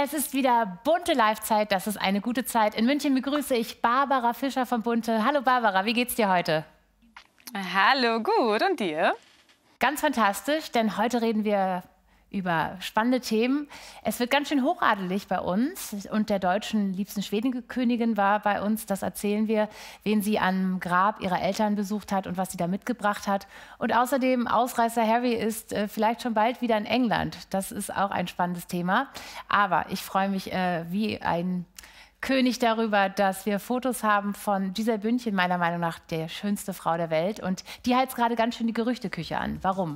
Es ist wieder bunte Live-Zeit, das ist eine gute Zeit. In München begrüße ich Barbara Fischer von Bunte. Hallo Barbara, wie geht's dir heute? Hallo, gut. Und dir? Ganz fantastisch, denn heute reden wir über spannende Themen. Es wird ganz schön hochadelig bei uns und der deutschen liebsten Schwedenkönigin war bei uns. Das erzählen wir, wen sie am Grab ihrer Eltern besucht hat und was sie da mitgebracht hat. Und außerdem, Ausreißer Harry ist vielleicht schon bald wieder in England. Das ist auch ein spannendes Thema. Aber ich freue mich wie ein König darüber, dass wir Fotos haben von Giselle Bündchen, meiner Meinung nach der schönste Frau der Welt. Und die heizt gerade ganz schön die Gerüchteküche an. Warum?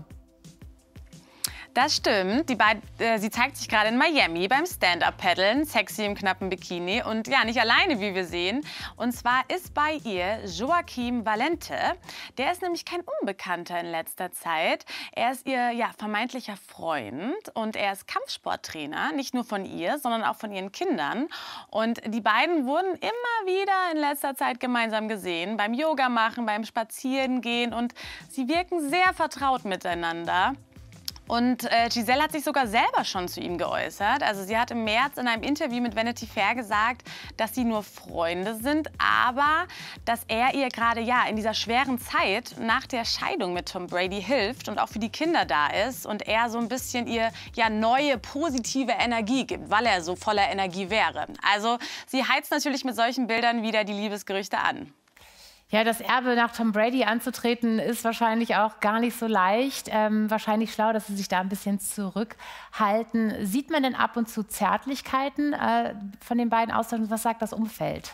Das stimmt. Sie zeigt sich gerade in Miami beim Stand-Up-Paddeln, sexy im knappen Bikini und ja, nicht alleine, wie wir sehen. Und zwar ist bei ihr Joaquim Valente. Der ist nämlich kein Unbekannter in letzter Zeit. Er ist ihr vermeintlicher Freund und er ist Kampfsporttrainer, nicht nur von ihr, sondern auch von ihren Kindern. Und die beiden wurden immer wieder in letzter Zeit gemeinsam gesehen, beim Yoga machen, beim Spazierengehen und sie wirken sehr vertraut miteinander. Und Giselle hat sich sogar selber schon zu ihm geäußert. Also sie hat im März in einem Interview mit Vanity Fair gesagt, dass sie nur Freunde sind, aber dass er ihr gerade in dieser schweren Zeit nach der Scheidung mit Tom Brady hilft und auch für die Kinder da ist und er so ein bisschen ihr neue positive Energie gibt, weil er so voller Energie wäre. Also sie heizt natürlich mit solchen Bildern wieder die Liebesgerüchte an. Ja, das Erbe nach Tom Brady anzutreten, ist wahrscheinlich auch gar nicht so leicht. Wahrscheinlich schlau, dass sie sich da ein bisschen zurückhalten. Sieht man denn ab und zu Zärtlichkeiten von den beiden Austauschen? Was sagt das Umfeld?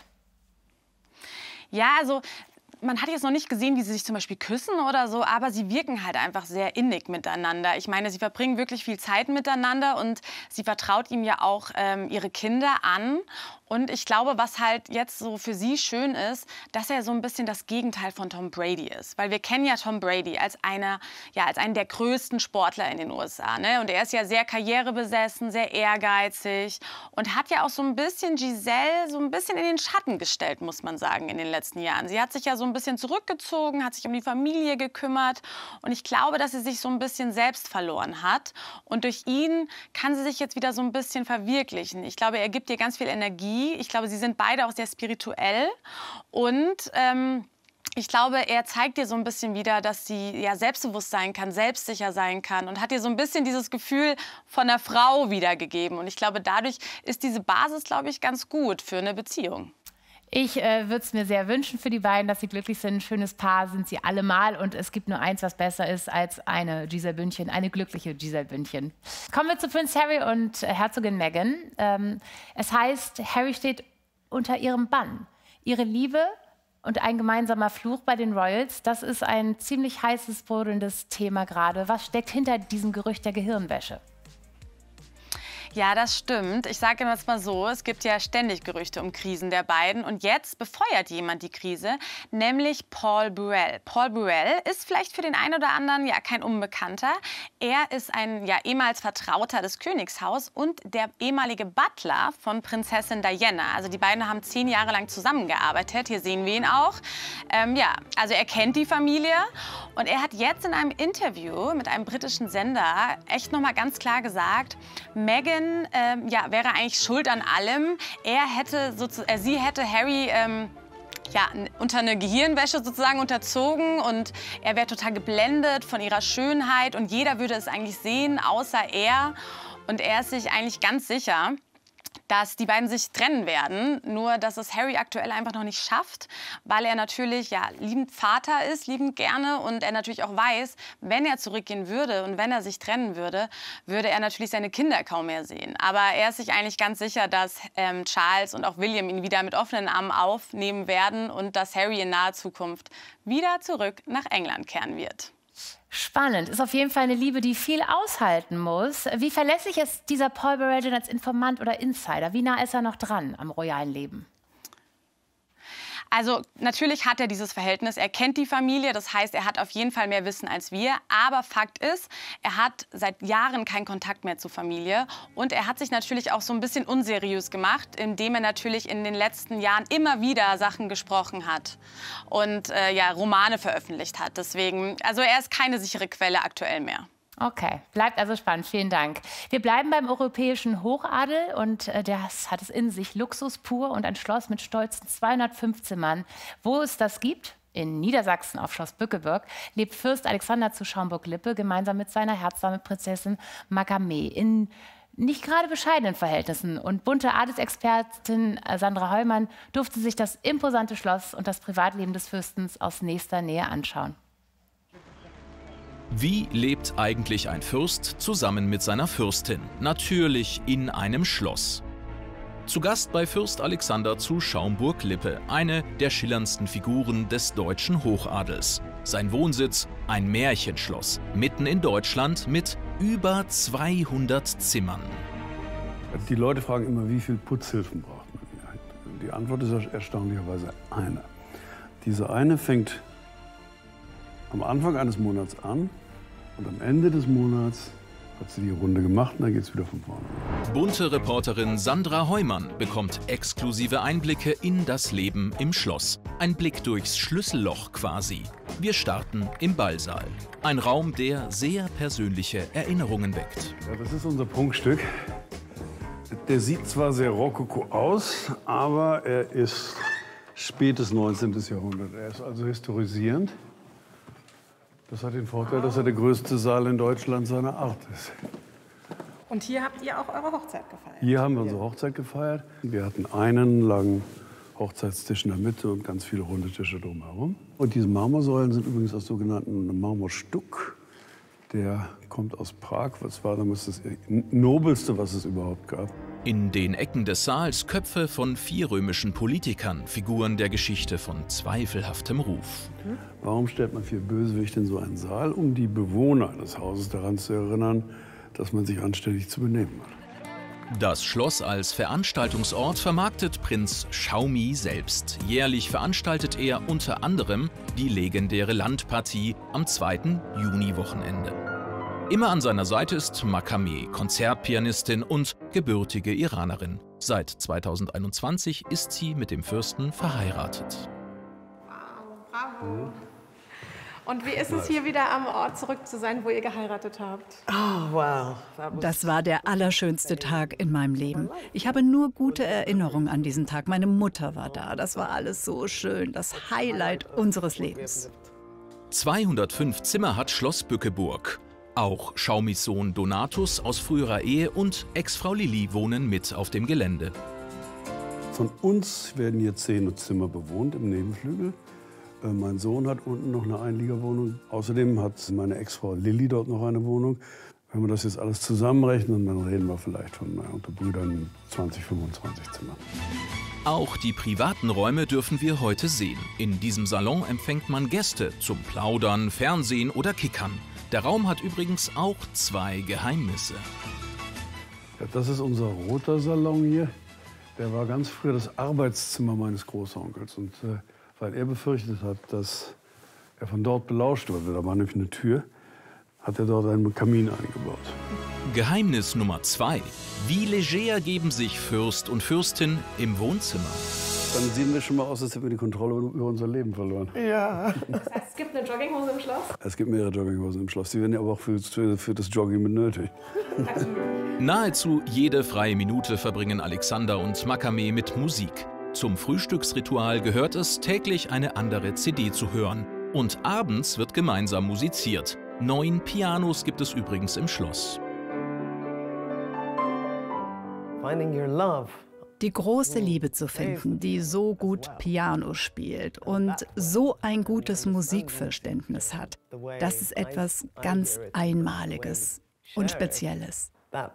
Ja, also man hat jetzt noch nicht gesehen, wie sie sich zum Beispiel küssen oder so, aber sie wirken halt einfach sehr innig miteinander. Ich meine, sie verbringen wirklich viel Zeit miteinander und sie vertraut ihm ja auch ihre Kinder an. Und ich glaube, was halt jetzt so für sie schön ist, dass er so ein bisschen das Gegenteil von Tom Brady ist. Weil wir kennen ja Tom Brady als einen der größten Sportler in den USA. Ne? Und er ist ja sehr karrierebesessen, sehr ehrgeizig und hat ja auch so ein bisschen Giselle so ein bisschen in den Schatten gestellt, muss man sagen, in den letzten Jahren. Sie hat sich ja so ein bisschen zurückgezogen, hat sich um die Familie gekümmert. Und ich glaube, dass sie sich so ein bisschen selbst verloren hat. Und durch ihn kann sie sich jetzt wieder so ein bisschen verwirklichen. Ich glaube, er gibt ihr ganz viel Energie. Ich glaube, sie sind beide auch sehr spirituell und ich glaube, er zeigt dir so ein bisschen wieder, dass sie selbstbewusst sein kann, selbstsicher sein kann und hat dir so ein bisschen dieses Gefühl von einer Frau wiedergegeben. Und ich glaube, dadurch ist diese Basis, glaube ich, ganz gut für eine Beziehung. Ich würde es mir sehr wünschen für die beiden, dass sie glücklich sind. Ein schönes Paar sind sie allemal. Und es gibt nur eins, was besser ist als eine Giselle Bündchen, eine glückliche Giselle Bündchen. Kommen wir zu Prinz Harry und Herzogin Meghan. Es heißt, Harry steht unter ihrem Bann. Ihre Liebe und ein gemeinsamer Fluch bei den Royals, das ist ein ziemlich heißes, brodelndes Thema gerade. Was steckt hinter diesem Gerücht der Gehirnwäsche? Ja, das stimmt. Ich sage jetzt mal so, es gibt ja ständig Gerüchte um Krisen der beiden. Und jetzt befeuert jemand die Krise, nämlich Paul Burrell. Paul Burrell ist vielleicht für den einen oder anderen kein Unbekannter. Er ist ein ehemals Vertrauter des Königshaus und der ehemalige Butler von Prinzessin Diana. Also die beiden haben 10 Jahre lang zusammengearbeitet. Hier sehen wir ihn auch. Also er kennt die Familie. Und er hat jetzt in einem Interview mit einem britischen Sender echt noch mal ganz klar gesagt, Meghan wäre eigentlich schuld an allem. Sie hätte Harry unter eine Gehirnwäsche sozusagen unterzogen und er wäre total geblendet von ihrer Schönheit und jeder würde es eigentlich sehen, außer er. Und er ist sich eigentlich ganz sicher, dass die beiden sich trennen werden, nur dass es Harry aktuell einfach noch nicht schafft, weil er natürlich liebend Vater ist, liebend gerne und er natürlich auch weiß, wenn er zurückgehen würde und wenn er sich trennen würde, würde er natürlich seine Kinder kaum mehr sehen. Aber er ist sich eigentlich ganz sicher, dass Charles und auch William ihn wieder mit offenen Armen aufnehmen werden und dass Harry in naher Zukunft wieder zurück nach England kehren wird. Spannend. Ist auf jeden Fall eine Liebe, die viel aushalten muss. Wie verlässlich ist dieser Paul Burrell denn als Informant oder Insider? Wie nah ist er noch dran am royalen Leben? Also natürlich hat er dieses Verhältnis, er kennt die Familie, das heißt, er hat auf jeden Fall mehr Wissen als wir. Aber Fakt ist, er hat seit Jahren keinen Kontakt mehr zur Familie. Und er hat sich natürlich auch so ein bisschen unseriös gemacht, indem er natürlich in den letzten Jahren immer wieder Sachen gesprochen hat und Romane veröffentlicht hat. Deswegen, also er ist keine sichere Quelle aktuell mehr. Okay, bleibt also spannend. Vielen Dank. Wir bleiben beim europäischen Hochadel und das hat es in sich. Luxus pur und ein Schloss mit stolzen 205 Zimmern. Wo es das gibt? In Niedersachsen auf Schloss Bückeburg lebt Fürst Alexander zu Schaumburg-Lippe gemeinsam mit seiner Herzdame Prinzessin Makame in nicht gerade bescheidenen Verhältnissen. Und bunte Adelsexpertin Sandra Heumann durfte sich das imposante Schloss und das Privatleben des Fürstens aus nächster Nähe anschauen. Wie lebt eigentlich ein Fürst zusammen mit seiner Fürstin? Natürlich in einem Schloss. Zu Gast bei Fürst Alexander zu Schaumburg-Lippe, eine der schillerndsten Figuren des deutschen Hochadels. Sein Wohnsitz, ein Märchenschloss, mitten in Deutschland mit über 200 Zimmern. Die Leute fragen immer, wie viel Putzhilfen braucht man? Die Antwort ist erstaunlicherweise eine. Diese eine fängt am Anfang eines Monats an und am Ende des Monats hat sie die Runde gemacht und dann geht es wieder von vorne. Bunte Reporterin Sandra Heumann bekommt exklusive Einblicke in das Leben im Schloss. Ein Blick durchs Schlüsselloch quasi. Wir starten im Ballsaal. Ein Raum, der sehr persönliche Erinnerungen weckt. Ja, das ist unser Prunkstück. Der sieht zwar sehr rokoko aus, aber er ist spätes 19. Jahrhundert. Er ist also historisierend. Das hat den Vorteil, dass er der größte Saal in Deutschland seiner Art ist. Und hier habt ihr auch eure Hochzeit gefeiert? Hier haben wir unsere Hochzeit gefeiert. Wir hatten einen langen Hochzeitstisch in der Mitte und ganz viele runde Tische drumherum. Und diese Marmorsäulen sind übrigens aus sogenannten Marmorstuck. Der kommt aus Prag. Das war damals das nobelste, was es überhaupt gab. In den Ecken des Saals Köpfe von 4 römischen Politikern, Figuren der Geschichte von zweifelhaftem Ruf. Warum stellt man 4 Bösewichte in so einen Saal? Um die Bewohner des Hauses daran zu erinnern, dass man sich anständig zu benehmen hat. Das Schloss als Veranstaltungsort vermarktet Prinz Xiaomi selbst. Jährlich veranstaltet er unter anderem die legendäre Landpartie am 2. Juni-Wochenende. Immer an seiner Seite ist Makame, Konzertpianistin und gebürtige Iranerin. Seit 2021 ist sie mit dem Fürsten verheiratet. Wow, bravo. Und wie ist es, hier wieder am Ort zurück zu sein, wo ihr geheiratet habt? Das war der allerschönste Tag in meinem Leben. Ich habe nur gute Erinnerungen an diesen Tag. Meine Mutter war da. Das war alles so schön. Das Highlight unseres Lebens. 205 Zimmer hat Schloss Bückeburg. Auch Xiaomis Sohn Donatus aus früherer Ehe und Ex-Frau Lilli wohnen mit auf dem Gelände. Von uns werden hier 10 Zimmer bewohnt im Nebenflügel. Mein Sohn hat unten noch eine Einliegerwohnung. Außerdem hat meine Ex-Frau Lilli dort noch eine Wohnung. Wenn wir das jetzt alles zusammenrechnen, dann reden wir vielleicht von unter Brüdern 20, 25 Zimmern. Auch die privaten Räume dürfen wir heute sehen. In diesem Salon empfängt man Gäste zum Plaudern, Fernsehen oder Kickern. Der Raum hat übrigens auch 2 Geheimnisse. Ja, das ist unser roter Salon hier. Der war ganz früher das Arbeitszimmer meines Großonkels. Und weil er befürchtet hat, dass er von dort belauscht wurde, da war nämlich eine Tür, hat er dort einen Kamin eingebaut. Geheimnis Nummer 2. Wie leger geben sich Fürst und Fürstin im Wohnzimmer? Dann sehen wir schon mal aus, als hätten wir die Kontrolle über unser Leben verloren. Ja. Das heißt, es gibt eine Jogginghose im Schloss? Es gibt mehrere Jogginghosen im Schloss. Die werden ja aber auch für das Jogging mit nötig. Nahezu jede freie Minute verbringen Alexander und Makame mit Musik. Zum Frühstücksritual gehört es, täglich eine andere CD zu hören. Und abends wird gemeinsam musiziert. 9 Pianos gibt es übrigens im Schloss. Finding your love. Die große Liebe zu finden, die so gut Piano spielt und so ein gutes Musikverständnis hat, das ist etwas ganz Einmaliges und Spezielles.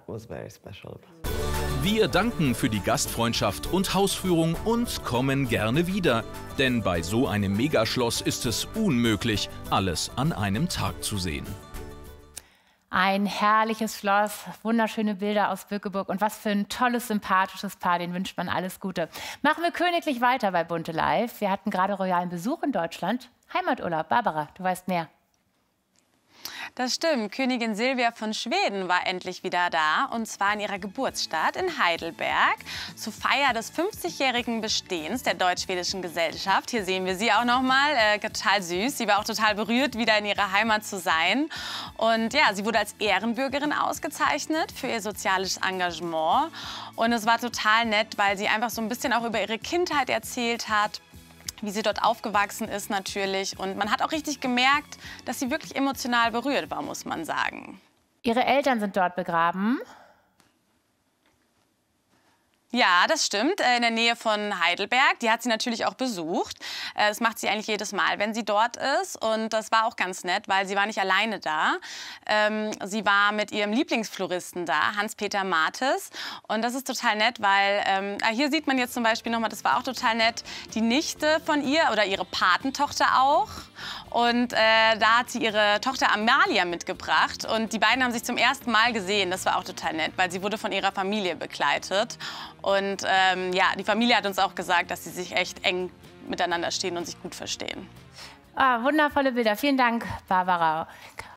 Wir danken für die Gastfreundschaft und Hausführung und kommen gerne wieder. Denn bei so einem Megaschloss ist es unmöglich, alles an einem Tag zu sehen. Ein herrliches Schloss, wunderschöne Bilder aus Bückeburg und was für ein tolles, sympathisches Paar, den wünscht man alles Gute. Machen wir königlich weiter bei Bunte Live. Wir hatten gerade royalen Besuch in Deutschland. Heimaturlaub, Barbara, du weißt mehr. Das stimmt. Königin Silvia von Schweden war endlich wieder da, und zwar in ihrer Geburtsstadt in Heidelberg zur Feier des 50-jährigen Bestehens der deutsch-schwedischen Gesellschaft. Hier sehen wir sie auch noch mal, total süß. Sie war auch total berührt, wieder in ihrer Heimat zu sein. Und ja, sie wurde als Ehrenbürgerin ausgezeichnet für ihr soziales Engagement. Und es war total nett, weil sie einfach so ein bisschen auch über ihre Kindheit erzählt hat, wie sie dort aufgewachsen ist natürlich. Und man hat auch richtig gemerkt, dass sie wirklich emotional berührt war, muss man sagen. Ihre Eltern sind dort begraben. Ja, das stimmt, in der Nähe von Heidelberg. Die hat sie natürlich auch besucht. Das macht sie eigentlich jedes Mal, wenn sie dort ist. Und das war auch ganz nett, weil sie war nicht alleine da. Sie war mit ihrem Lieblingsfloristen da, Hans-Peter Martes. Und das ist total nett, weil hier sieht man jetzt zum Beispiel nochmal, das war auch total nett, die Nichte von ihr oder ihre Patentochter auch. Und da hat sie ihre Tochter Amalia mitgebracht. Und die beiden haben sich zum ersten Mal gesehen. Das war auch total nett, weil sie wurde von ihrer Familie begleitet. Und ja, die Familie hat uns auch gesagt, dass sie sich echt eng miteinander stehen und sich gut verstehen. Ah, wundervolle Bilder. Vielen Dank, Barbara.